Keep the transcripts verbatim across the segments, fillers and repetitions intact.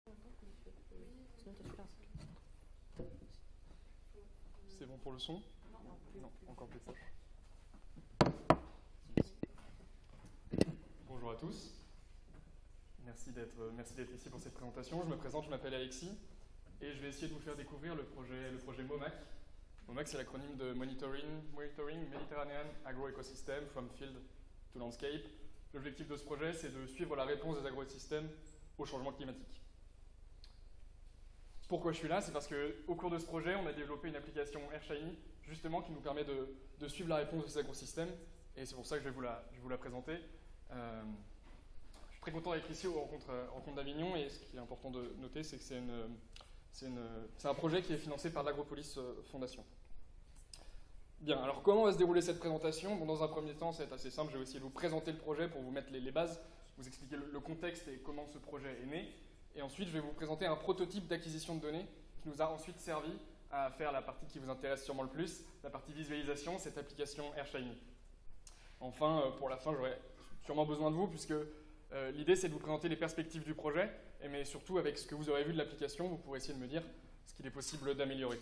C'est bon pour le son? Non, encore plus fort. Bonjour à tous. Merci d'être merci d'être ici pour cette présentation. Je me présente, je m'appelle Alexis et je vais essayer de vous faire découvrir le projet, le projet MOMAC. MOMAC, c'est l'acronyme de Monitoring, Monitoring Mediterranean Agroecosystem from Field to Landscape. L'objectif de ce projet, c'est de suivre la réponse des agroécosystèmes au changement climatique. Pourquoi je suis là? C'est parce qu'au cours de ce projet, on a développé une application AirShiny, justement, qui nous permet de, de suivre la réponse de ces agrosystemes. Et c'est pour ça que je vais vous la, je vais vous la présenter. Euh, je suis très content d'être ici aux rencontres, rencontres d'Avignon. Et ce qui est important de noter, c'est que c'est, une, c'est, une, c'est un projet qui est financé par l'Agropolis Fondation. Bien, alors comment va se dérouler cette présentation? Bon, dans un premier temps, ça va être assez simple. Je vais essayer de vous présenter le projet pour vous mettre les, les bases, vous expliquer le, le contexte et comment ce projet est né. Et ensuite, je vais vous présenter un prototype d'acquisition de données qui nous a ensuite servi à faire la partie qui vous intéresse sûrement le plus, la partie visualisation, cette application AirShiny. Enfin, pour la fin, j'aurai sûrement besoin de vous, puisque euh, l'idée, c'est de vous présenter les perspectives du projet, mais surtout, avec ce que vous aurez vu de l'application, vous pourrez essayer de me dire ce qu'il est possible d'améliorer.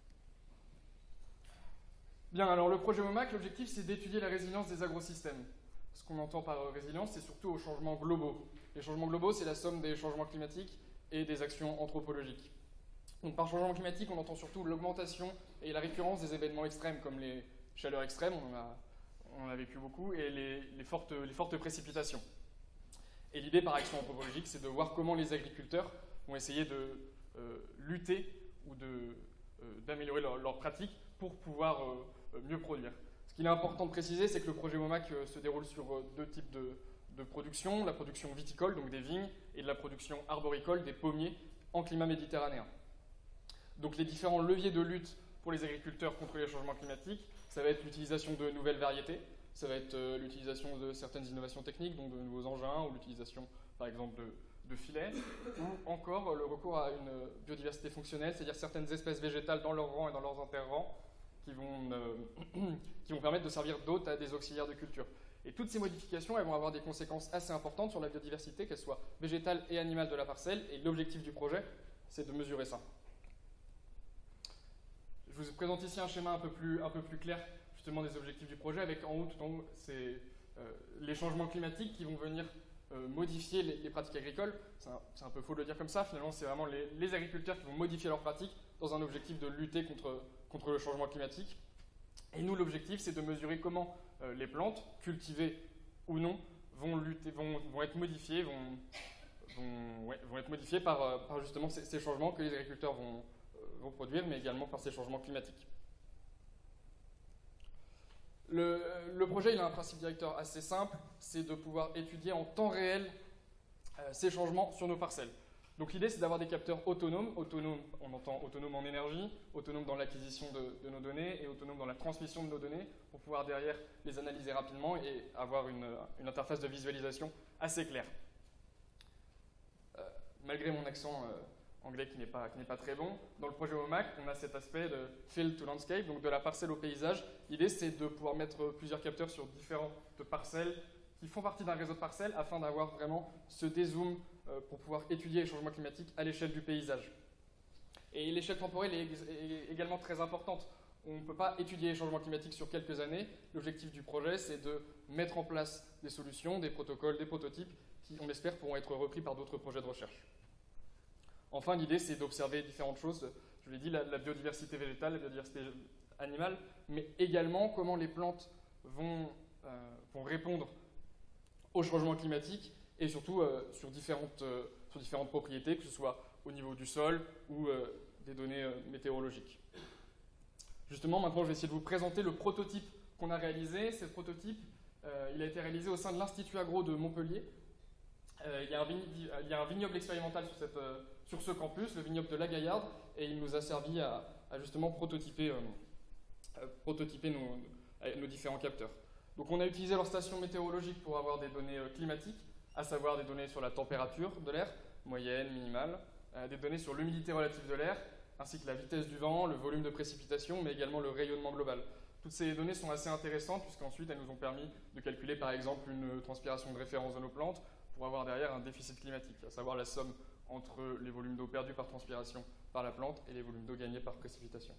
Bien, alors le projet MOMAC, l'objectif, c'est d'étudier la résilience des agrosystèmes. Ce qu'on entend par résilience, c'est surtout aux changements globaux. Les changements globaux, c'est la somme des changements climatiques et des actions anthropologiques. Donc, par changement climatique, on entend surtout l'augmentation et la récurrence des événements extrêmes, comme les chaleurs extrêmes, on en a, on en a vécu beaucoup, et les, les, fortes, les fortes précipitations. Et l'idée par action anthropologique, c'est de voir comment les agriculteurs vont essayer de euh, lutter ou de, euh, d'améliorer leurs leur pratiques pour pouvoir euh, mieux produire. Ce qu'il est important de préciser, c'est que le projet MOMAC euh, se déroule sur euh, deux types de, de production, la production viticole, donc des vignes, et de la production arboricole, des pommiers, en climat méditerranéen. Donc les différents leviers de lutte pour les agriculteurs contre les changements climatiques, ça va être l'utilisation de nouvelles variétés, ça va être euh, l'utilisation de certaines innovations techniques, donc de nouveaux engins, ou l'utilisation par exemple de, de filets, ou encore euh, le recours à une biodiversité fonctionnelle, c'est-à-dire certaines espèces végétales dans leurs rangs et dans leurs interrangs, qui vont, euh, qui vont permettre de servir d'hôtes à des auxiliaires de culture. Et toutes ces modifications, elles vont avoir des conséquences assez importantes sur la biodiversité, qu'elle soit végétale et animale de la parcelle, et l'objectif du projet, c'est de mesurer ça. Je vous présente ici un schéma un peu plus, un peu plus clair, justement, des objectifs du projet, avec en haut, tout en haut, c'est euh, les changements climatiques qui vont venir euh, modifier les, les pratiques agricoles. C'est un, c'est un peu faux de le dire comme ça, finalement, c'est vraiment les, les agriculteurs qui vont modifier leurs pratiques dans un objectif de lutter contre, contre le changement climatique. Et nous, l'objectif, c'est de mesurer comment euh, les plantes, cultivées ou non, vont, lutter, vont, vont être modifiées, vont, vont, ouais, vont être modifiées par, euh, par justement ces, ces changements que les agriculteurs vont, euh, vont produire, mais également par ces changements climatiques. Le, le projet, il a un principe directeur assez simple, c'est de pouvoir étudier en temps réel euh, ces changements sur nos parcelles. Donc l'idée, c'est d'avoir des capteurs autonomes. Autonomes, on entend autonome en énergie, autonome dans l'acquisition de, de nos données et autonome dans la transmission de nos données pour pouvoir derrière les analyser rapidement et avoir une, une interface de visualisation assez claire. Euh, malgré mon accent euh, anglais qui n'est pas, qui n'est pas très bon, dans le projet MOMAC, on a cet aspect de field to landscape, donc de la parcelle au paysage. L'idée, c'est de pouvoir mettre plusieurs capteurs sur différentes parcelles qui font partie d'un réseau de parcelles afin d'avoir vraiment ce dézoom euh, pour pouvoir étudier les changements climatiques à l'échelle du paysage. Et l'échelle temporelle est, est également très importante. On ne peut pas étudier les changements climatiques sur quelques années. L'objectif du projet, c'est de mettre en place des solutions, des protocoles, des prototypes qui, on l'espère, pourront être repris par d'autres projets de recherche. Enfin, l'idée, c'est d'observer différentes choses. Je l'ai dit, la, la biodiversité végétale, la biodiversité animale, mais également comment les plantes vont, euh, vont répondre au changement climatique et surtout euh, sur, différentes, euh, sur différentes propriétés, que ce soit au niveau du sol ou euh, des données euh, météorologiques. Justement, maintenant, je vais essayer de vous présenter le prototype qu'on a réalisé. Ce prototype, euh, il a été réalisé au sein de l'Institut Agro de Montpellier. Euh, il, y a un il y a un vignoble expérimental sur, cette, euh, sur ce campus, le vignoble de la Gaillarde, et il nous a servi à, à justement prototyper, euh, à prototyper nos, nos différents capteurs. Donc on a utilisé leur station météorologique pour avoir des données euh, climatiques, à savoir des données sur la température de l'air, moyenne, minimale, euh, des données sur l'humidité relative de l'air, ainsi que la vitesse du vent, le volume de précipitation, mais également le rayonnement global. Toutes ces données sont assez intéressantes puisqu'ensuite elles nous ont permis de calculer par exemple une transpiration de référence de nos plantes pour avoir derrière un déficit climatique, à savoir la somme entre les volumes d'eau perdus par transpiration par la plante et les volumes d'eau gagnés par précipitation.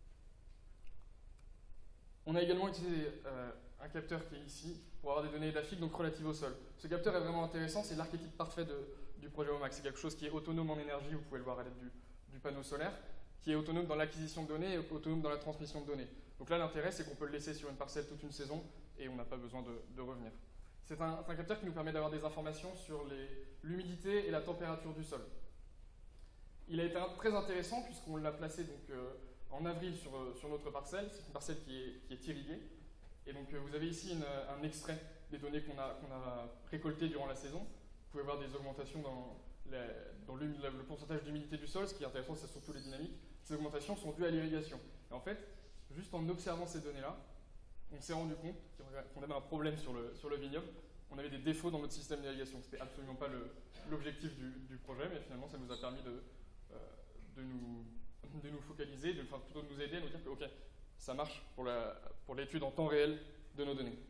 On a également utilisé euh, un capteur qui est ici pour avoir des données édaphiques, donc relatives au sol. Ce capteur est vraiment intéressant, c'est l'archétype parfait de, du projet Omax. C'est quelque chose qui est autonome en énergie, vous pouvez le voir à l'aide du, du panneau solaire, qui est autonome dans l'acquisition de données et autonome dans la transmission de données. Donc là, l'intérêt, c'est qu'on peut le laisser sur une parcelle toute une saison et on n'a pas besoin de, de revenir. C'est un, un capteur qui nous permet d'avoir des informations sur l'humidité et la température du sol. Il a été un, très intéressant puisqu'on l'a placé donc, euh, en avril sur, euh, sur notre parcelle. C'est une parcelle qui est, qui est irriguée. Et donc euh, vous avez ici une, un extrait des données qu'on a, qu'on a récoltées durant la saison. Vous pouvez voir des augmentations dans, la, dans le, le pourcentage d'humidité du sol. Ce qui est intéressant, c'est surtout les dynamiques. Ces augmentations sont dues à l'irrigation. Et en fait, juste en observant ces données-là, on s'est rendu compte qu'on avait un problème sur le, sur le vignoble. On avait des défauts dans notre système d'irrigation. Ce n'était absolument pas l'objectif du, du projet, mais finalement, ça nous a permis de, euh, de, nous, de nous focaliser, de, enfin, plutôt de nous aider à nous dire que ok, ça marche pour la, pour l'étude en temps réel de nos données.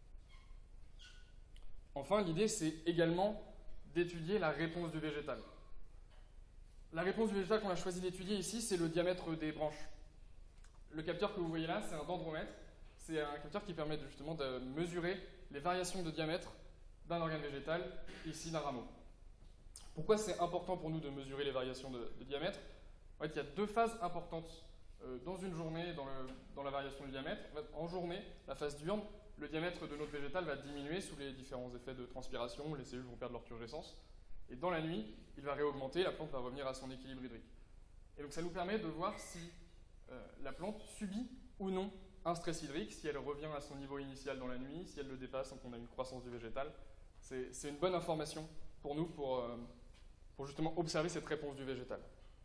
Enfin, l'idée, c'est également d'étudier la réponse du végétal. La réponse du végétal qu'on a choisi d'étudier ici, c'est le diamètre des branches. Le capteur que vous voyez là, c'est un dendromètre. C'est un capteur qui permet de, justement de mesurer les variations de diamètre d'un organe végétal, ici d'un rameau. Pourquoi c'est important pour nous de mesurer les variations de, de diamètre? En fait, il y a deux phases importantes euh, dans une journée dans, le, dans la variation du diamètre. En, fait, en journée, la phase diurne, le diamètre de notre végétal va diminuer sous les différents effets de transpiration, les cellules vont perdre leur turgescence. Et dans la nuit, il va réaugmenter, la plante va revenir à son équilibre hydrique. Et donc ça nous permet de voir si euh, la plante subit ou non un stress hydrique, si elle revient à son niveau initial dans la nuit, si elle le dépasse, donc on a une croissance du végétal. C'est une bonne information pour nous pour, euh, pour justement observer cette réponse du végétal.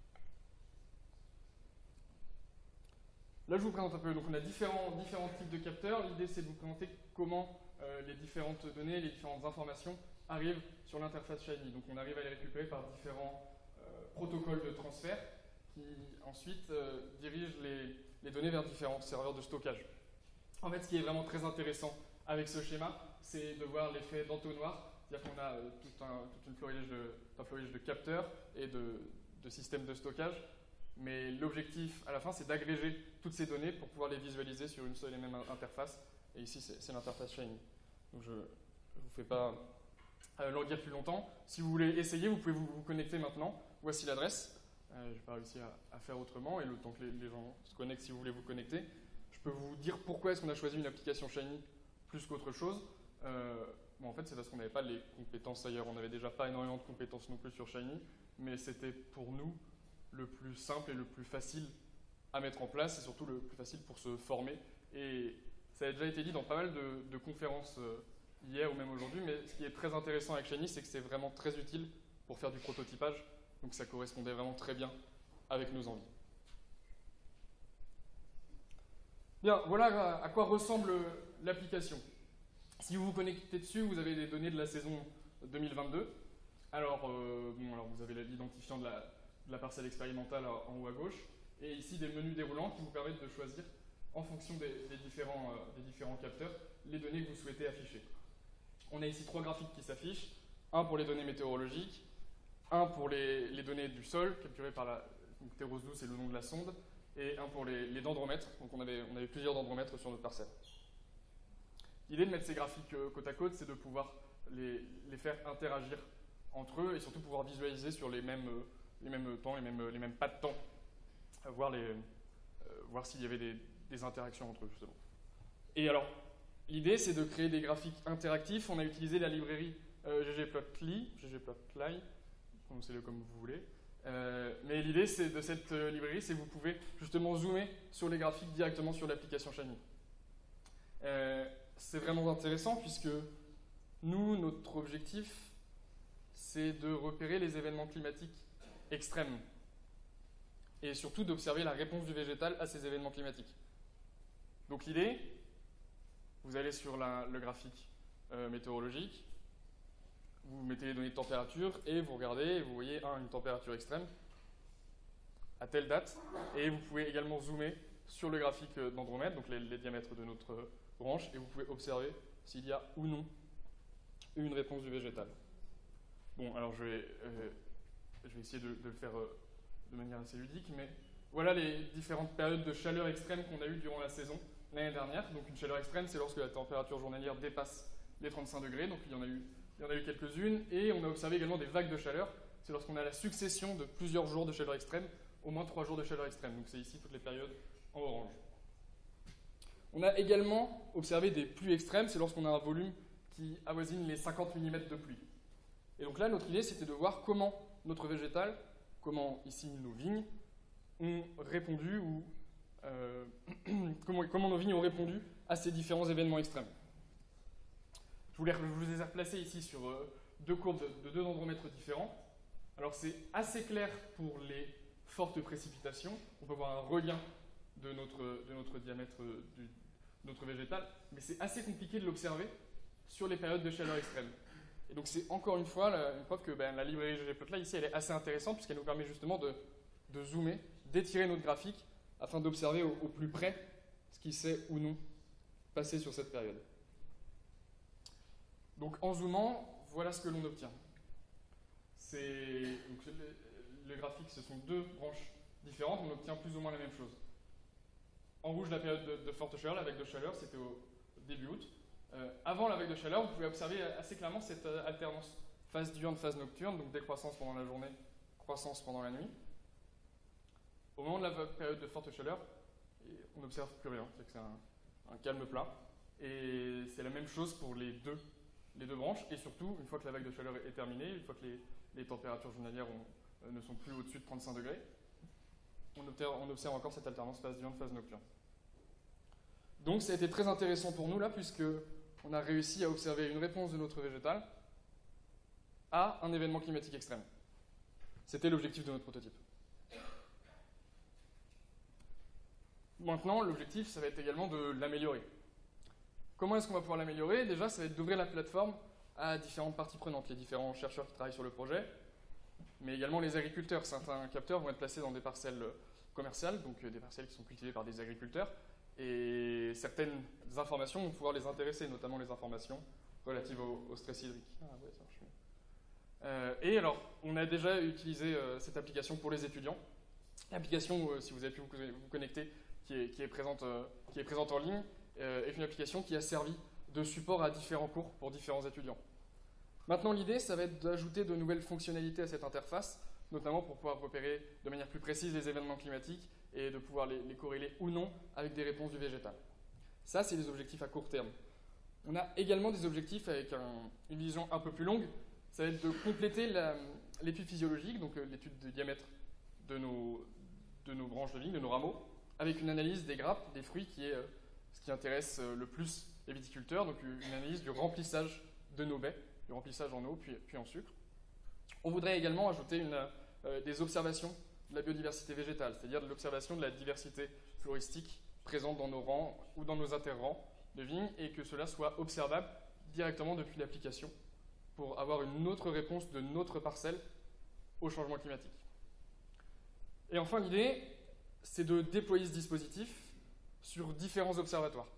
Là, je vous présente un peu. Donc, on a différents, différents types de capteurs. L'idée, c'est de vous présenter comment euh, les différentes données, les différentes informations arrivent sur l'interface Shiny. Donc, on arrive à les récupérer par différents euh, protocoles de transfert qui ensuite euh, dirigent les, les données vers différents serveurs de stockage. En fait, ce qui est vraiment très intéressant avec ce schéma, c'est de voir l'effet d'entonnoir. C'est-à-dire qu'on a euh, tout un, toute une florilège de, un florilège de capteurs et de, de systèmes de stockage. Mais l'objectif, à la fin, c'est d'agréger toutes ces données pour pouvoir les visualiser sur une seule et même interface. Et ici, c'est l'interface Shiny. Donc, je ne vous fais pas euh, languir plus longtemps. Si vous voulez essayer, vous pouvez vous, vous connecter maintenant. Voici l'adresse. Euh, je n'ai pas réussi à, à faire autrement. Et le temps que les, les gens se connectent, si vous voulez vous connecter, je peux vous dire pourquoi est-ce qu'on a choisi une application Shiny plus qu'autre chose. Euh, bon, en fait, c'est parce qu'on n'avait pas les compétences ailleurs. On n'avait déjà pas énormément de compétences non plus sur Shiny. Mais c'était pour nous le plus simple et le plus facile à mettre en place et surtout le plus facile pour se former. Et ça a déjà été dit dans pas mal de, de conférences euh, hier ou même aujourd'hui, mais ce qui est très intéressant avec Shiny, c'est que c'est vraiment très utile pour faire du prototypage, donc ça correspondait vraiment très bien avec nos envies. Bien, voilà à quoi ressemble l'application. Si vous vous connectez dessus, vous avez des données de la saison deux mille vingt-deux. Alors, euh, bon, alors vous avez l'identifiant de la de la parcelle expérimentale en haut à gauche, et ici des menus déroulants qui vous permettent de choisir, en fonction des, des, différents, euh, des différents capteurs, les données que vous souhaitez afficher. On a ici trois graphiques qui s'affichent, un pour les données météorologiques, un pour les, les données du sol, capturées par la donc Terros douze, c'est le nom de la sonde, et un pour les, les dendromètres, donc on avait, on avait plusieurs dendromètres sur notre parcelle. L'idée de mettre ces graphiques euh, côte à côte, c'est de pouvoir les, les faire interagir entre eux, et surtout pouvoir visualiser sur les mêmes... Euh, les mêmes temps, les mêmes, les mêmes pas de temps, euh, voir, les, euh, voir s'il y avait des, des interactions entre eux, justement. Et alors, l'idée, c'est de créer des graphiques interactifs. On a utilisé la librairie euh, ggplotly, ggplotly, prononcez-le comme vous voulez. Euh, mais l'idée de cette euh, librairie, c'est que vous pouvez justement zoomer sur les graphiques directement sur l'application Shiny. Euh, c'est vraiment intéressant puisque nous, notre objectif, c'est de repérer les événements climatiques extrême et surtout d'observer la réponse du végétal à ces événements climatiques. Donc l'idée, vous allez sur la, le graphique euh, météorologique, vous mettez les données de température et vous regardez et vous voyez un, une température extrême à telle date, et vous pouvez également zoomer sur le graphique d'Andromède, donc les, les diamètres de notre branche, et vous pouvez observer s'il y a ou non une réponse du végétal. Bon, alors je vais... Euh, je vais essayer de, de le faire euh, de manière assez ludique, mais voilà les différentes périodes de chaleur extrême qu'on a eues durant la saison l'année dernière. Donc une chaleur extrême, c'est lorsque la température journalière dépasse les trente-cinq degrés, donc il y en a eu, il y en a eu quelques-unes, et on a observé également des vagues de chaleur. C'est lorsqu'on a la succession de plusieurs jours de chaleur extrême, au moins trois jours de chaleur extrême. Donc c'est ici toutes les périodes en orange. On a également observé des pluies extrêmes, c'est lorsqu'on a un volume qui avoisine les cinquante millimètres de pluie. Et donc là, notre idée, c'était de voir comment notre végétal, comment ici nos vignes, ont répondu, ou euh, comment, comment nos vignes ont répondu à ces différents événements extrêmes. Je, voulais, je vous les ai replacés ici sur euh, deux courbes de, de deux andromètres différents. Alors c'est assez clair pour les fortes précipitations. On peut voir un regain de notre, de notre diamètre du, de notre végétal, mais c'est assez compliqué de l'observer sur les périodes de chaleur extrême. Et donc c'est encore une fois la, une preuve que ben, la librairie ggplot ici elle est assez intéressante puisqu'elle nous permet justement de, de zoomer, d'étirer notre graphique afin d'observer au, au plus près ce qui s'est ou non passé sur cette période. Donc en zoomant, voilà ce que l'on obtient. C'est, donc, le, le graphique, ce sont deux branches différentes, on obtient plus ou moins la même chose. En rouge, la période de, de forte chaleur, la vague de chaleur, c'était au début août. Euh, avant la vague de chaleur, vous pouvez observer assez clairement cette euh, alternance phase diurne, phase nocturne, donc décroissance pendant la journée, croissance pendant la nuit. Au moment de la période de forte chaleur, on n'observe plus rien, c'est que c'est un, un calme plat. Et c'est la même chose pour les deux, les deux branches, et surtout, une fois que la vague de chaleur est terminée, une fois que les, les températures journalières ont, euh, ne sont plus au-dessus de trente-cinq degrés, on observe, on observe encore cette alternance phase diurne, phase nocturne. Donc ça a été très intéressant pour nous là, puisque on a réussi à observer une réponse de notre végétal à un événement climatique extrême. C'était l'objectif de notre prototype. Maintenant, l'objectif, ça va être également de l'améliorer. Comment est-ce qu'on va pouvoir l'améliorer? Déjà, ça va être d'ouvrir la plateforme à différentes parties prenantes, les différents chercheurs qui travaillent sur le projet, mais également les agriculteurs. Certains capteurs vont être placés dans des parcelles commerciales, donc des parcelles qui sont cultivées par des agriculteurs, et certaines informations vont pouvoir les intéresser, notamment les informations relatives au, au stress hydrique. Ah, ouais, ça marche mieux. Euh, et alors, on a déjà utilisé euh, cette application pour les étudiants. L'application, euh, si vous avez pu vous, vous connecter, qui est, qui est, présente, euh, qui est présente en ligne, euh, est une application qui a servi de support à différents cours pour différents étudiants. Maintenant, l'idée, ça va être d'ajouter de nouvelles fonctionnalités à cette interface, notamment pour pouvoir repérer de manière plus précise les événements climatiques et de pouvoir les, les corréler ou non avec des réponses du végétal. Ça, c'est des objectifs à court terme. On a également des objectifs avec un, une vision un peu plus longue. Ça va être de compléter l'étude physiologique, donc euh, l'étude du diamètre de nos, de nos branches de vigne, de nos rameaux, avec une analyse des grappes, des fruits, qui est euh, ce qui intéresse euh, le plus les viticulteurs, donc une analyse du remplissage de nos baies, du remplissage en eau puis, puis en sucre. On voudrait également ajouter une, euh, des observations de la biodiversité végétale, c'est-à-dire de l'observation de la diversité floristique présente dans nos rangs ou dans nos interrangs de vignes, et que cela soit observable directement depuis l'application pour avoir une autre réponse de notre parcelle au changement climatique. Et enfin, l'idée, c'est de déployer ce dispositif sur différents observatoires.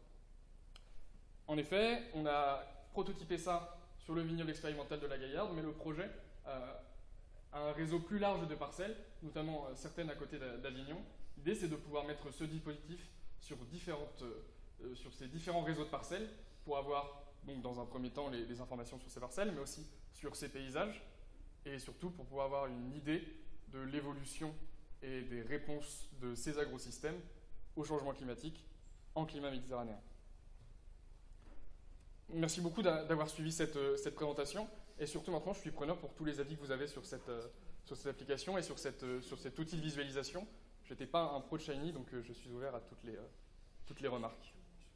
En effet, on a prototypé ça sur le vignoble expérimental de la Gaillarde, mais le projet euh, a un réseau plus large de parcelles, notamment euh, certaines à côté d'Avignon. L'idée, c'est de pouvoir mettre ce dispositif sur, différentes, euh, sur ces différents réseaux de parcelles pour avoir, donc, dans un premier temps, les, les informations sur ces parcelles, mais aussi sur ces paysages, et surtout pour pouvoir avoir une idée de l'évolution et des réponses de ces agrosystèmes au changement climatique en climat méditerranéen. Merci beaucoup d'avoir suivi cette, cette présentation, et surtout maintenant je suis preneur pour tous les avis que vous avez sur cette, sur cette application et sur, cette, sur cet outil de visualisation. Je n'étais pas un pro de Shiny, donc je suis ouvert à toutes les, toutes les remarques.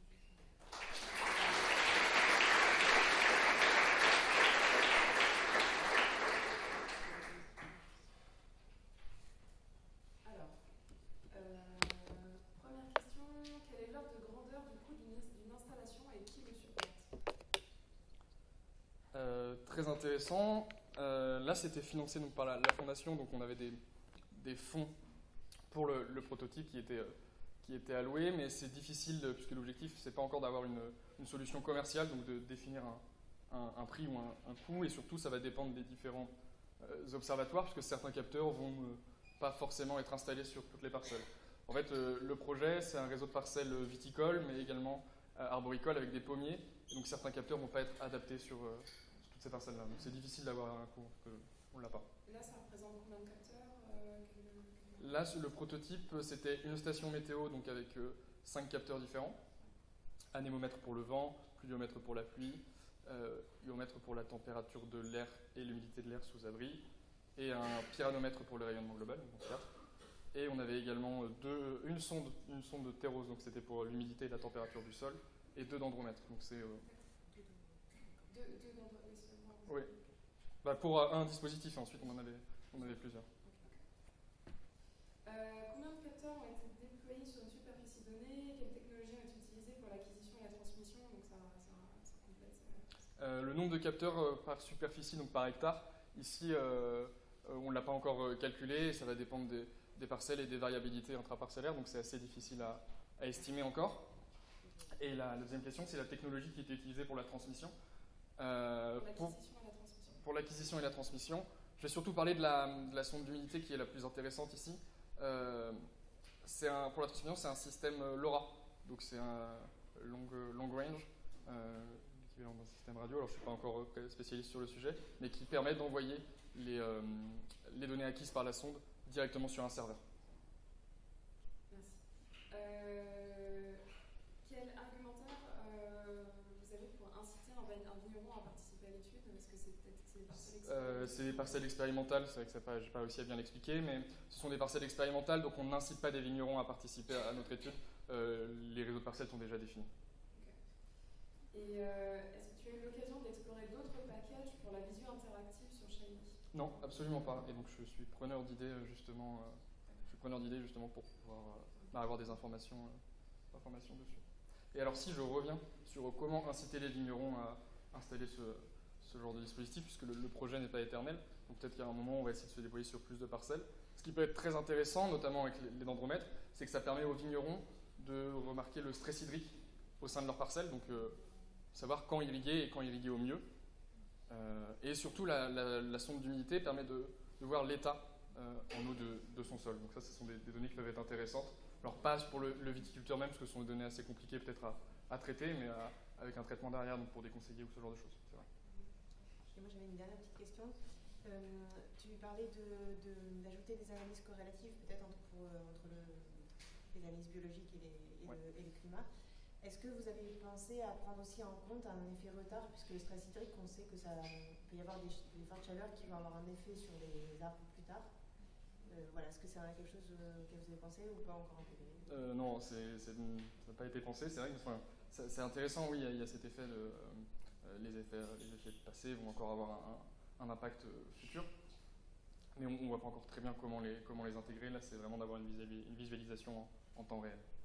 Très intéressant. Euh, là, c'était financé donc, par la, la fondation, donc on avait des, des fonds pour le, le prototype qui étaient, qui étaient alloués, mais c'est difficile, de, puisque l'objectif, c'est pas encore d'avoir une, une solution commerciale, donc de définir un, un, un prix ou un, un coût, et surtout, ça va dépendre des différents euh, observatoires, puisque certains capteurs vont euh, pas forcément être installés sur toutes les parcelles. En fait, euh, le projet, c'est un réseau de parcelles viticoles, mais également euh, arboricoles avec des pommiers. Et donc certains capteurs ne vont pas être adaptés sur, euh, sur toutes ces parcelles-là. Donc c'est difficile d'avoir un cours, on ne l'a pas. Là, ça représente combien de capteurs euh, quel... Là, le prototype, c'était une station météo, donc avec euh, cinq capteurs différents. Anémomètre pour le vent, pluviomètre pour la pluie, euh, hyomètre pour la température de l'air et l'humidité de l'air sous abri, et un pyranomètre pour le rayonnement global, donc quatre. Et on avait également deux, une, sonde, une sonde de terrose, donc c'était pour l'humidité et la température du sol, et deux dendromètres. Donc c'est euh... deux, deux dendromètres. Oui. Bah pour un dispositif, et ensuite on en avait, on avait plusieurs. Euh, combien de capteurs ont été déployés sur une superficie donnée? Quelles technologies ont été utilisées pour l'acquisition et la transmission? Donc ça, ça, ça complète. Euh, le nombre de capteurs euh, par superficie, donc par hectare, ici euh, on ne l'a pas encore euh, calculé, et ça va dépendre des, des parcelles et des variabilités intraparcellaires, donc c'est assez difficile à, à estimer encore. Et la, la deuxième question, c'est la technologie qui était utilisée pour la transmission. Euh, pour l'acquisition et la transmission. Pour l'acquisition et la transmission, je vais surtout parler de la, de la sonde d'humidité qui est la plus intéressante ici. Euh, c'est un, pour la transmission, c'est un système LoRa, donc c'est un long, long range, euh, l'équivalent d'un système radio. Alors je ne suis pas encore spécialiste sur le sujet, mais qui permet d'envoyer les, euh, les données acquises par la sonde directement sur un serveur. Merci. Euh, quel argumentaire euh, vous avez pour inciter un, un vigneron à participer à l'étude? Est-ce que c'est peut-être des parcelles expérimentales? euh, C'est des parcelles expérimentales, c'est vrai que ça pas, j'ai pas réussi à bien l'expliquer, mais ce sont des parcelles expérimentales, donc on n'incite pas des vignerons à participer à, à notre étude. Euh, les réseaux de parcelles sont déjà définis. Okay. Et euh, est-ce que tu as eu l'occasion d'explorer d'autres packages pour la visu interactive sur Shiny? Non, absolument pas. Et donc je suis preneur d'idées justement, euh, je suis preneur d'idées justement pour pouvoir euh, avoir des informations, euh, informations dessus. Et alors si je reviens sur comment inciter les vignerons à installer ce, ce genre de dispositif, puisque le, le projet n'est pas éternel, donc peut-être qu'à un moment on va essayer de se déployer sur plus de parcelles. Ce qui peut être très intéressant, notamment avec les, les dendromètres, c'est que ça permet aux vignerons de remarquer le stress hydrique au sein de leur parcelle, donc euh, savoir quand irriguer et quand irriguer au mieux. Euh, et surtout, la, la, la sonde d'humidité permet de, de voir l'état euh, en eau de, de son sol. Donc ça, ce sont des, des données qui peuvent être intéressantes. Alors pas pour le, le viticulteur même, parce que ce sont des données assez compliquées peut-être à, à traiter, mais à, avec un traitement derrière, donc pour des conseillers ou ce genre de choses. C'est vrai. Et moi, j'avais une dernière petite question. Euh, tu parlais de, de, d'ajouter des analyses corrélatives, peut-être entre, pour, entre le, les analyses biologiques et, les, et, ouais. le, et le climat. Est-ce que vous avez pensé à prendre aussi en compte un effet retard, puisque le stress hydrique, on sait que ça peut y avoir des, des fortes chaleurs qui vont avoir un effet sur les arbres plus tard. Euh, voilà, est-ce que c'est quelque chose euh, que vous avez pensé ou pas encore intégré? euh, Non, c'est, c'est, ça n'a pas été pensé. C'est vrai que enfin, c'est, c'est intéressant, oui, il y, a, il y a cet effet de euh, les effets, les effets passés vont encore avoir un, un impact futur, mais on ne voit pas encore très bien comment les, comment les intégrer. Là, c'est vraiment d'avoir une, visualis- une visualisation en, en temps réel.